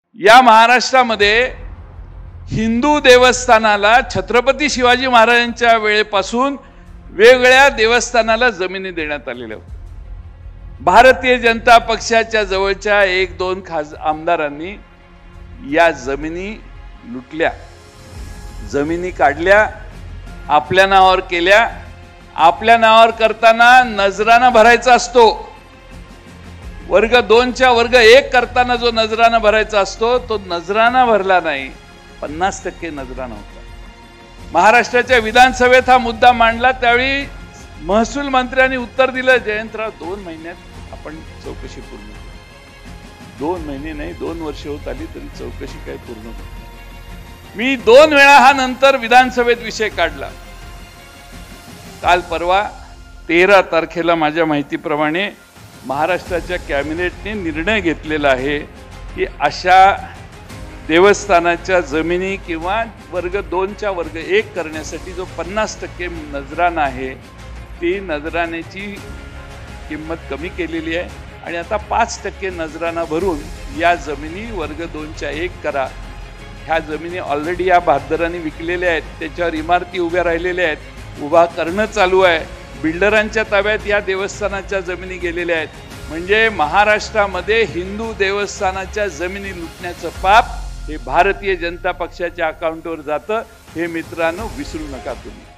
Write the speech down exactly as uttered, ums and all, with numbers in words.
या महाराष्ट्रामध्ये हिंदू देवस्थानाला छत्रपती शिवाजी महाराजांच्या वेळेपासून वेगवेगळ्या देवस्थानाला जमिनी देण्यात आलेल्या होत्या। भारतीय जनता पक्षाच्या जवळच्या एक दोन खास आमदारांनी या जमिनी लुटल्या, जमिनी काढल्या, आपल्या नावावर केल्या। आपल्या नावावर करताना नजराना भरायचा असतो, वर्ग दोनच्या वर्ग एक करताना जो नजराना भरायचा असतो तो नजराना भरला नाही, पन्नास टक्के नजराना होता। महाराष्ट्राच्या विधानसभेत हा मुद्दा मांडला, त्यावेळी महसूल मंत्र्यांनी उत्तर दिलं, जयंतराव दोन महिन्यात आपण चौकशी पूर्ण करू। दोन महिने नाही, दोन वर्ष होत आली तरी चौकशी काय पूर्ण होत। मी दोन वेळा हा नंतर विधानसभेत विषय काढला। काल परवा तेरा तारखेला माझ्या माहितीप्रमाणे महाराष्ट्राच्या कॅबिनेटने निर्णय घेतलेला आहे की अशा देवस्थानाच्या जमिनी किंवा वर्ग दोनच्या वर्ग एक करण्यासाठी जो पन्नास टक्के नजराना आहे ती नजराण्याची किंमत कमी केलेली आहे आणि आता पाच टक्के नजराना भरून या जमिनी वर्ग दोनच्या एक करा। ह्या जमिनी ऑलरेडी या बहादरांनी विकलेल्या आहेत, त्याच्यावर इमारती उभ्या राहिलेल्या आहेत, उभा करणं चालू आहे। बिल्डरांच्या ताब्यात या देवस्थानाच्या जमिनी गेलेल्या आहेत। म्हणजे महाराष्ट्रामध्ये हिंदू देवस्थानाच्या जमिनी लुटण्याचं पाप हे भारतीय जनता पक्षाच्या अकाउंटवर जातं, हे मित्रांनो विसरू नका तुम्ही।